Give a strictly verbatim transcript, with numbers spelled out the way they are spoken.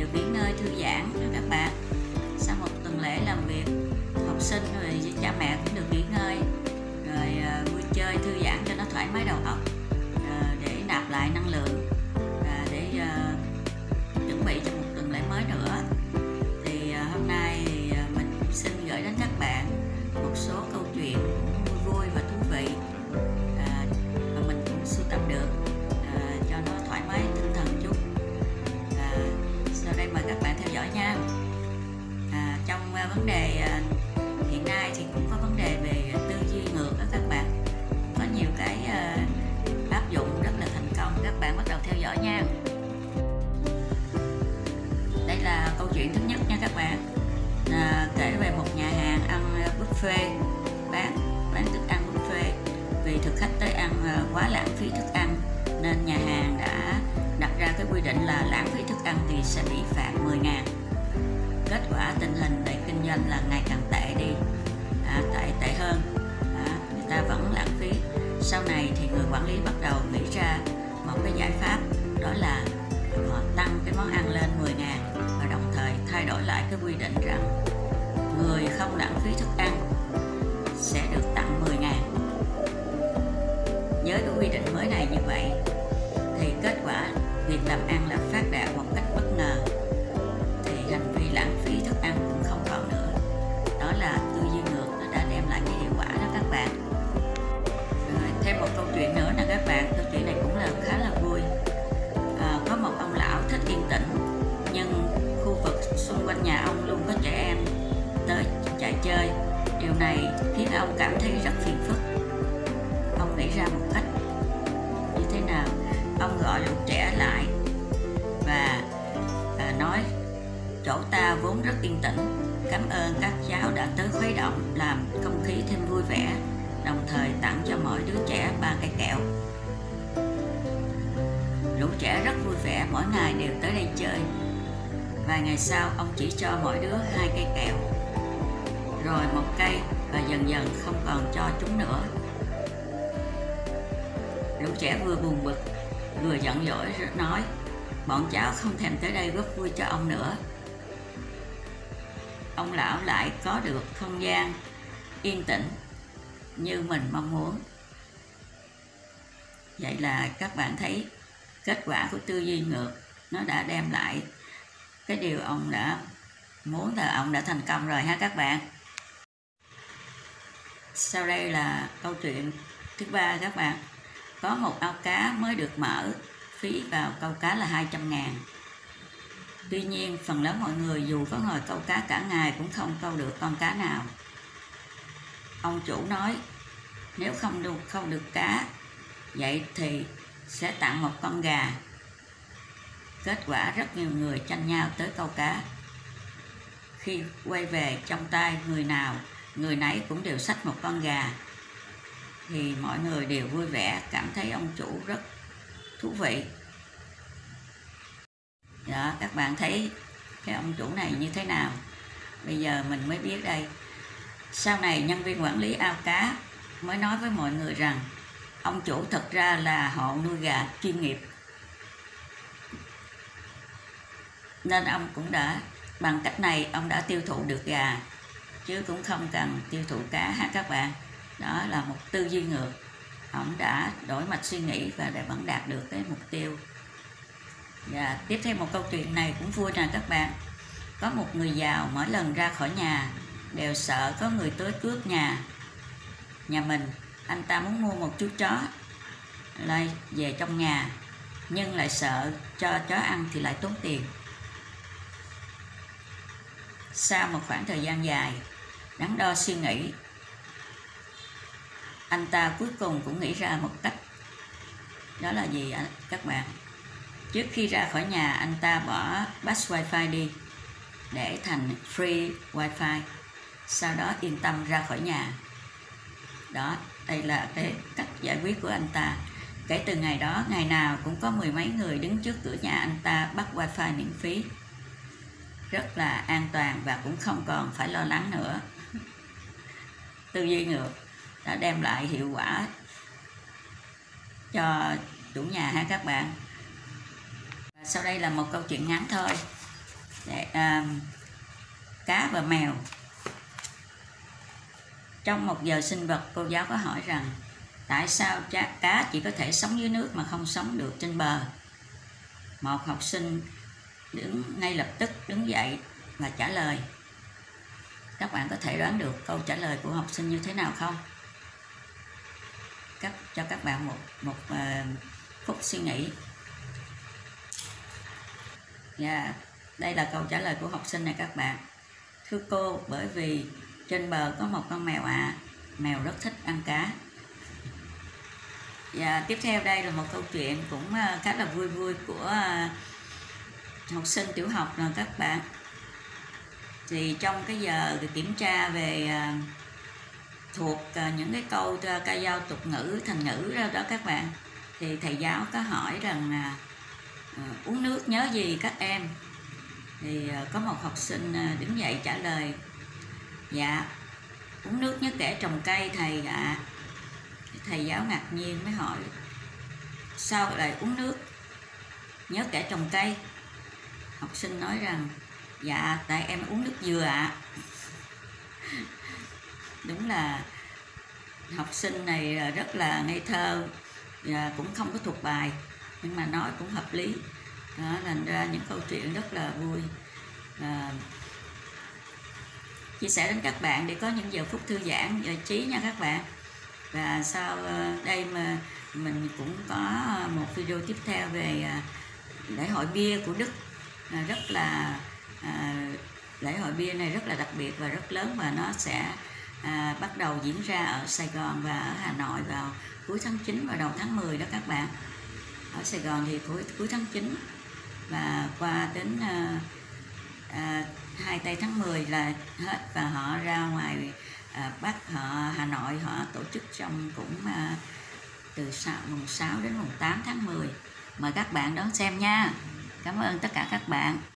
được nghỉ ngơi thư giãn các bạn. Sau một tuần lễ làm việc, học sinh rồi cha mẹ cũng được nghỉ ngơi, rồi vui chơi thư giãn cho nó thoải mái đầu óc, để nạp lại năng lượng, để chuẩn bị cho một tuần lễ mới nữa. Thì hôm nay thì mình cũng xin gửi đến các bạn một số câu chuyện vui vui và thú vị mà mình cũng sưu tập được, cho nó thoải mái tinh thần chút. Sau đây mời các bạn theo dõi nha. À, trong vấn đề hiện nay thì cũng có vấn đề về tư duy ngược đó các bạn, có nhiều cái áp dụng rất là thành công. Các bạn bắt đầu theo dõi nha. Đây là câu chuyện thứ nhất nha các bạn, à, kể về một nhà hàng ăn buffet, bán bán thức ăn buffet. Vì thực khách tới ăn quá lãng phí thức ăn nên nhà hàng đã đặt ra cái quy định là lãng phí thức ăn thì sẽ bị phạt mười ngàn. Kết quả tình hình về kinh doanh là ngày càng tệ đi, à, tệ tệ hơn, à, người ta vẫn lãng phí. Sau này thì người quản lý bắt đầu nghĩ ra một cái giải pháp, đó là họ tăng cái món ăn lên mười ngàn và đồng thời thay đổi lại cái quy định rằng người không lãng phí thức ăn sẽ được tặng mười ngàn. Với cái quy định mới này như vậy thì kết quả việc làm ăn là phát đạt một cách bất ngờ, thì hành vi lãng phí thức ăn cũng không còn nữa. Đó là tư duy ngược, nó đã đem lại cái hiệu quả đó các bạn. Rồi, thêm một câu chuyện nữa nè các bạn. Câu chuyện này cũng là khá là vui. À, có một ông lão thích yên tĩnh, nhưng khu vực xung quanh nhà ông luôn có trẻ em tới chạy chơi. Điều này khiến ông cảm thấy rất phiền phức. Ông nghĩ ra một cách như thế nào? Ông gọi lũ trẻ lại và à, nói: chỗ ta vốn rất yên tĩnh, cảm ơn các cháu đã tới khuấy động làm không khí thêm vui vẻ, đồng thời tặng cho mỗi đứa trẻ ba cây kẹo. Lũ trẻ rất vui vẻ, mỗi ngày đều tới đây chơi. Vài ngày sau, ông chỉ cho mỗi đứa hai cây kẹo, rồi một cây, và dần dần không còn cho chúng nữa. Lũ trẻ vừa buồn bực vừa giận dỗi nói: bọn cháu không thèm tới đây góp vui cho ông nữa. Ông lão lại có được không gian yên tĩnh như mình mong muốn. Vậy là các bạn thấy kết quả của tư duy ngược nó đã đem lại cái điều ông đã muốn, là ông đã thành công rồi ha các bạn. Sau đây là câu chuyện thứ ba các bạn. Có một ao cá mới được mở, phí vào câu cá là hai trăm ngàn. Tuy nhiên phần lớn mọi người dù có ngồi câu cá cả ngày cũng không câu được con cá nào. Ông chủ nói nếu không được không được cá, vậy thì sẽ tặng một con gà. Kết quả rất nhiều người tranh nhau tới câu cá. Khi quay về trong tay người nào người nấy cũng đều xách một con gà, thì mọi người đều vui vẻ, cảm thấy ông chủ rất thú vị. Đó, các bạn thấy cái ông chủ này như thế nào? Bây giờ mình mới biết đây. Sau này nhân viên quản lý ao cá mới nói với mọi người rằng ông chủ thật ra là hộ nuôi gà chuyên nghiệp, nên ông cũng đã bằng cách này ông đã tiêu thụ được gà, chứ cũng không cần tiêu thụ cá ha các bạn. Đó là một tư duy ngược. Ông đã đổi mạch suy nghĩ và để vẫn đạt được cái mục tiêu. Và tiếp theo một câu chuyện này cũng vui nè các bạn. Có một người giàu mỗi lần ra khỏi nhà đều sợ có người tới cướp nhà nhà mình. Anh ta muốn mua một chú chó lại về trong nhà, nhưng lại sợ cho chó ăn thì lại tốn tiền. Sau một khoảng thời gian dài đắn đo suy nghĩ, anh ta cuối cùng cũng nghĩ ra một cách. Đó là gì ạ các bạn? Trước khi ra khỏi nhà, anh ta bỏ pass wifi đi để thành free wifi, sau đó yên tâm ra khỏi nhà. Đó, đây là cái cách giải quyết của anh ta. Kể từ ngày đó, ngày nào cũng có mười mấy người đứng trước cửa nhà anh ta bắt wifi miễn phí. Rất là an toàn và cũng không còn phải lo lắng nữa. Tư duy ngược đã đem lại hiệu quả cho chủ nhà ha các bạn. Sau đây là một câu chuyện ngắn thôi. để, à, cá và mèo. Trong một giờ sinh vật, cô giáo có hỏi rằng tại sao cá chỉ có thể sống dưới nước mà không sống được trên bờ? Một học sinh đứng ngay lập tức đứng dậy và trả lời. Các bạn có thể đoán được câu trả lời của học sinh như thế nào không? Cấp cho các bạn một một uh, phút suy nghĩ. Và đây là câu trả lời của học sinh này các bạn. Thưa cô, bởi vì trên bờ có một con mèo ạ. À. Mèo rất thích ăn cá. Và tiếp theo đây là một câu chuyện cũng khá là vui vui của học sinh tiểu học rồi các bạn. Thì trong cái giờ kiểm tra về thuộc những cái câu ca dao tục ngữ, thành ngữ đó, đó các bạn, thì thầy giáo có hỏi rằng uh, uống nước nhớ gì các em? Thì uh, có một học sinh uh, đứng dậy trả lời: dạ, uống nước nhớ kẻ trồng cây thầy ạ. À. Thầy giáo ngạc nhiên mới hỏi: sao lại uống nước nhớ kẻ trồng cây? Học sinh nói rằng: dạ, tại em uống nước dừa ạ. À. Đúng là học sinh này rất là ngây thơ và cũng không có thuộc bài, nhưng mà nói cũng hợp lý. Đó, thành ra những câu chuyện rất là vui. À, chia sẻ đến các bạn để có những giờ phút thư giãn, giải trí nha các bạn. Và sau đây mà mình cũng có một video tiếp theo về lễ hội bia của Đức. À, rất là à, lễ hội bia này rất là đặc biệt và rất lớn, và nó sẽ à, bắt đầu diễn ra ở Sài Gòn và ở Hà Nội vào cuối tháng chín và đầu tháng mười đó các bạn. Ở Sài Gòn thì cuối cuối tháng chín và qua đến à, à, hai tây tháng mười là hết, và họ ra ngoài à, Bắc họ Hà Nội họ tổ chức trong cũng à, từ mùng sáu đến mùng tám tháng mười. Mời các bạn đón xem nha. Cảm ơn tất cả các bạn.